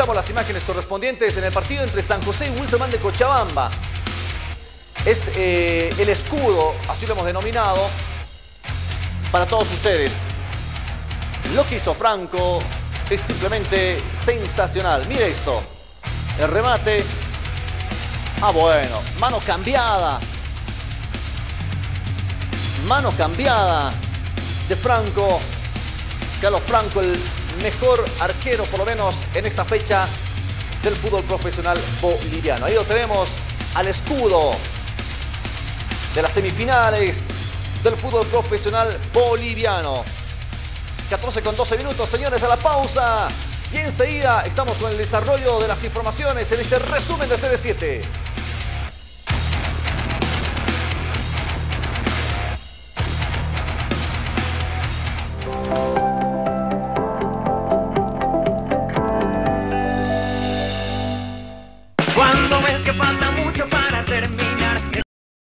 mostramos las imágenes correspondientes en el partido entre San José y Wilstermann de Cochabamba. Es el escudo, así lo hemos denominado, para todos ustedes. Lo que hizo Franco es simplemente sensacional. Mire esto. El remate. Ah, bueno. Mano cambiada. Mano cambiada de Franco. Carlos Franco, el mejor arquero, por lo menos en esta fecha del fútbol profesional boliviano. Ahí lo tenemos al escudo de las semifinales del fútbol profesional boliviano. 14 con 12 minutos, señores, a la pausa. Y enseguida estamos con el desarrollo de las informaciones en este resumen de CD7. Cuando ves que falta